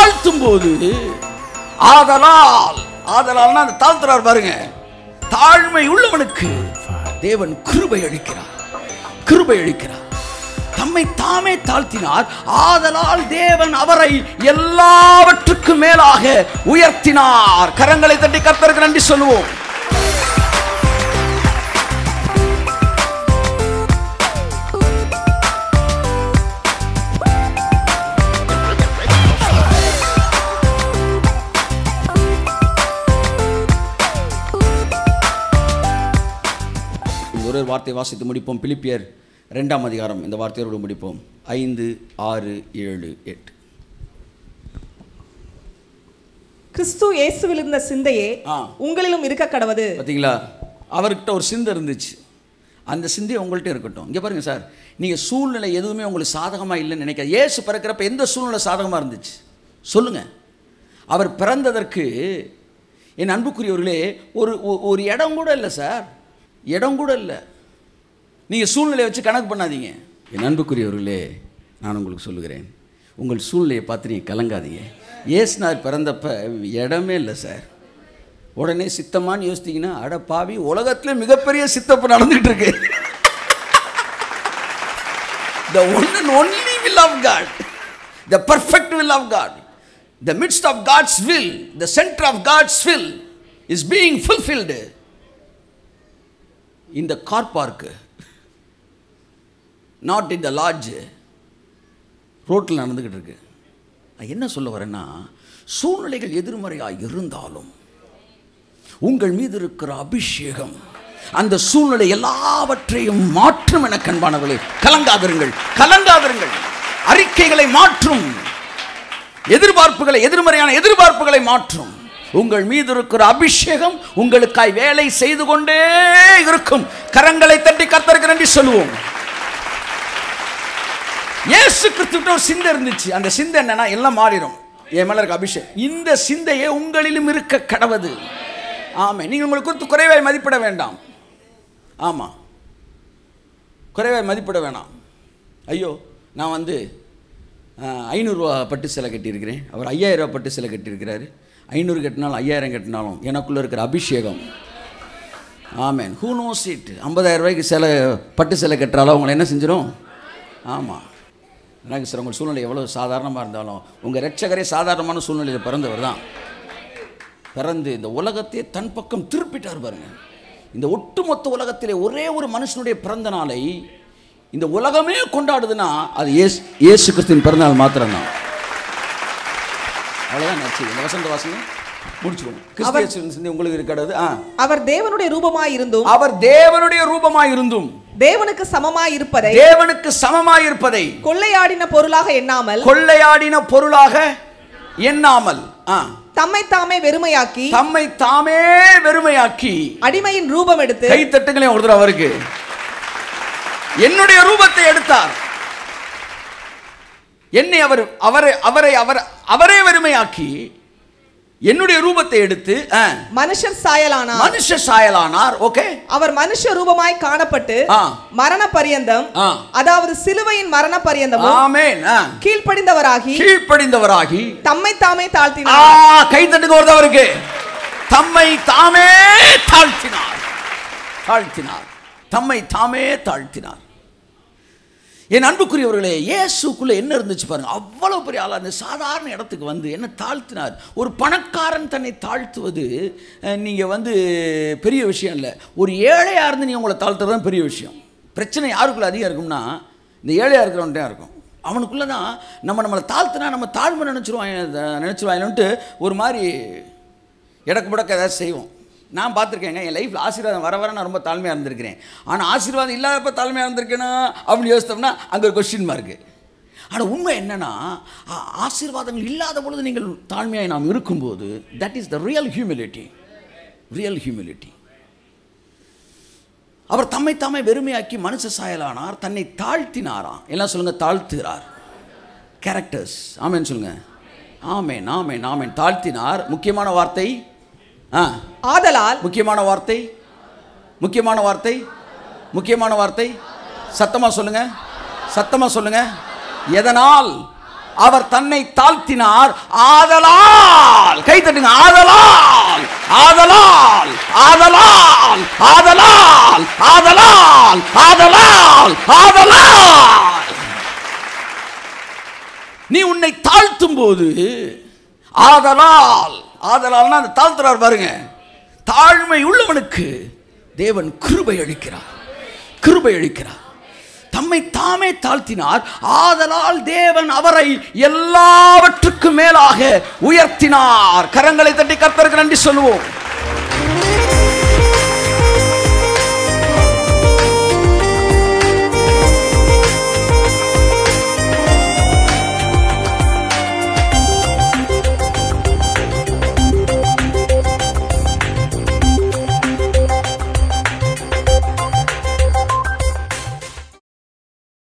தாழ்த்தும் போது, ஆதலால்னா அந்த தாழ்த்துறார் பாருங்க, தாழ்மை உள்ளவனுக்கு தேவன் கிருபை அளிக்கிறார். கிருபை அளிக்கிறார். தம்மை தாமே தாழ்த்தினார், ஆதலால் தேவன் அவரை எல்லாவற்றுக்கும் மேலாக உயர்த்தினார். கரங்களை தட்டி கர்த்தருக்கு நன்றி சொல்லுவோம். ஒரு வார்த்தை வாசித்து முடிப்போம். பிலிப்பியர் 2ஆம் அதிகாரம் இந்த வார்த்தையோடு முடிப்போம். 5, 6, 7, 8. கிறிஸ்து இயேசுவில் இருந்த சிந்தையே உங்களிலும் இருக்க கடவது. பார்த்தீங்களா, அவர்கிட்ட ஒரு சிந்தை இருந்துச்சு. அந்த சிந்தை உங்கள்கிட்ட இருக்கட்டும். இங்கே பாருங்கள் சார், நீங்கள் சூழ்நிலை எதுவுமே உங்களுக்கு சாதகமாக இல்லைன்னு நினைக்காது. இயேசு பிறக்கிறப்ப எந்த சூழ்நிலை சாதகமாக இருந்துச்சு சொல்லுங்கள்? அவர் பிறந்ததற்கு என் அன்புக்குரியவர்களே ஒரு இடம் கூட இல்லை சார், இடம் கூட இல்லை. நீங்கள் சூழ்நிலையை வச்சு கணக்கு பண்ணாதீங்க. என் அன்புக்குரியவர்களே, நான் உங்களுக்கு சொல்லுகிறேன், உங்கள் சூழ்நிலையை பார்த்து நீங்கள் கலங்காதீங்க. இயேசுநாதர் பிறந்தப்ப இடமே இல்லை சார். உடனே சித்தமானு யோசித்தீங்கன்னா, அட பாவி, உலகத்தில் மிகப்பெரிய சித்தப்பு நடந்துகிட்டு இருக்கு. The one and only will of God, the perfect will of God, the midst of God's will, the center of God's will is being fulfilled in the car park, not in the lodge. ரோட்டில் நடந்துக்கிட்டு இருக்கு. என்ன சொல்ல வரேன்னா, சூழ்நிலைகள் எதிர்மறையாக இருந்தாலும் உங்கள் மீது இருக்கிற அபிஷேகம் அந்த சூழ்நிலை எல்லாவற்றையும் மாற்றும். என கண்பானவர்களே, கலங்காதிருங்கள், கலங்காதிருங்கள். அறிக்கைகளை மாற்றும், எதிர்பார்ப்புகளை, எதிர்மறையான எதிர்பார்ப்புகளை மாற்றும். உங்கள் மீது இருக்கிற அபிஷேகம் உங்களுக்காய் வேலை செய்து கொண்டே இருக்கும். கரங்களை தட்டி கர்த்தருக்கு நன்றி சொல்லுவோம். இயேசு கிறிஸ்துவிட்ட ஒரு சிந்தை இருந்துச்சு. அந்த சிந்தை என்னன்னா, எல்லாம் மாறிடும். என் மேல இருக்க அபிஷேகம், இந்த சிந்தையே உங்களிலும் இருக்க கடவது. ஆமாம், நீங்கள் உங்களை குறித்து குறைவாய் மதிப்பிட வேண்டாம். ஆமாம், குறைவாய் மதிப்பிட வேணாம். ஐயோ, நான் 500 ரூபா பட்டு சிலை கட்டியிருக்கிறேன், அவர் 5000 ரூபா பட்டு சிலை கட்டியிருக்கிறாரு. 500 கட்டினாலும் 5000 கட்டினாலும் எனக்குள்ளே இருக்கிற அபிஷேகம். ஆமேன். Who knows it. 50,000 ரூபாய்க்கு சிலை பட்டு சிலை கட்டுறாலும் அவங்களை என்ன செஞ்சிடும்? ஆமாம். எனக்கு சார், உங்கள் சூழ்நிலை எவ்வளோ சாதாரணமாக இருந்தாலும் உங்கள் ரட்சகரே சாதாரணமான சூழ்நிலையில் பிறந்தவர் தான். பிறந்து இந்த உலகத்தையே தன் பக்கம் திருப்பிட்டார் பாருங்க. இந்த ஒட்டுமொத்த உலகத்திலே ஒரே ஒரு மனுஷனுடைய பிறந்த நாளை இந்த உலகமே கொண்டாடுதுன்னா அது இயேசு கிறிஸ்துவின் பிறந்தநாள் மாத்திரம்தான். அவ்வளோதான் நச்சு. இந்த வசந்த வாசனை முடிச்சுக்கணும். கிறிஸ்து உங்களுக்கு இருக்கிறது. அவர் தேவனுடைய ரூபமாய் இருந்தும், அவர் தேவனுடைய ரூபமாய் இருந்தும் தேவனுக்கு சமமாய் இருப்பதை, தேவனுக்கு சமமாய் இருப்பதை கொள்ளையாடின பொருளாக எண்ணாமல், கொள்ளையாடின பொருளாக எண்ணாமல் தம்மை தாமே வெறுமையாக்கி, தம்மை தாமே வெறுமையாக்கி அடிமையின் ரூபம் எடுத்து, கை தட்டுங்களே ஒருத்தர் அவருக்கு, என்னுடைய ரூபத்தை எடுத்தார். என்னை அவரே வெறுமையாக்கி என்னுடைய ரூபத்தை எடுத்து மனுஷர் சாயலானார். மனுஷ சாயலானார். ஓகே. அவர் மனுஷ ரூபமாய் காணப்பட்டு மரண பரியந்தம், அதாவது சிலுவையின் மரண பரியந்தம், ஆமென், கீழ்ப்படிந்தவராகி தம்மை தாமே தாழ்த்தினார். கை தட்டுங்க ஒருத்தவருக்கு. தம்மை தாமே தாழ்த்தினார். தம்மை தாமே தாழ்த்தினார். என் அன்புக்குரியவர்களே, இயேசுக்குள்ளே என்ன இருந்துச்சு பாருங்க. அவ்வளோ பெரிய ஆள் அந்த சாதாரண இடத்துக்கு என்ன தாழ்த்தினார். ஒரு பணக்காரன் தன்னை தாழ்த்துவது நீங்கள் பெரிய விஷயம் இல்லை. ஒரு ஏழையாக இருந்து நீங்கள் உங்களை தாழ்த்துறது தான் பெரிய விஷயம். பிரச்சனை யாருக்குள்ளே அதிகம் இருக்கும்னா, இந்த ஏழையாக இருக்கிறவன்ட்டே இருக்கும். அவனுக்குள்ளே தான் நம்மளை தாழ்த்தினா நம்ம தாழ்மை நினச்சிருவாங்கன்ட்டு ஒரு மாதிரி இடக்கு முடக்க ஏதாச்சும் செய்வோம். நான் பார்த்துருக்கேங்க, என் லைஃப்பில் ஆசீர்வாதம் வர நான் ரொம்ப தாழ்மையாக இருந்திருக்கிறேன். ஆனால் ஆசீர்வாதம் இல்லாதப்போ தாழ்மையாக இருந்திருக்கேன்னா அப்படின்னு யோசித்தோம்னா அங்கே ஒரு கொஸ்டின் மார்க்கு. ஆனால் உண்மை என்னென்னா, ஆசீர்வாதங்கள் இல்லாத பொழுது நீங்கள் தாழ்மையாக நாம் இருக்கும்போது that is the real humility. அவர் தம்மை தாமே வெறுமையாக்கி மனுஷ சாயலானார், தன்னை தாழ்த்தினாராம். எல்லாம் சொல்லுங்கள், தாழ்த்துகிறார். கேரக்டர்ஸ். ஆமேன் சொல்லுங்கள். ஆமேன். தாழ்த்தினார். முக்கியமான வார்த்தை ஆதலால். முக்கியமான வார்த்தை. சத்தமா சொல்லுங்க. எதனால்? அவர் தன்னை தாழ்த்தினார், ஆதலால், கை தட்டுங்க, ஆதலால், ஆதலால், ஆதலால், ஆதலால், ஆதலால், ஆதலால், ஆதலால். நீ உன்னை தாழ்த்தும் போது, ஆதலால், ஆதலால்னா அந்த தாழ்த்துறார் பாருங்க, தாழ்மை உள்ளவனுக்கு தேவன் கிருபை அளிக்கிறார், கிருபை அளிக்கிறார். தம்மை தாமே தாழ்த்தினார், ஆதலால் தேவன் அவரை எல்லாவற்றுக்கும் மேலாக உயர்த்தினார். கரங்களை தட்டி கர்த்தருக்கு நன்றி சொல்லுவோம்.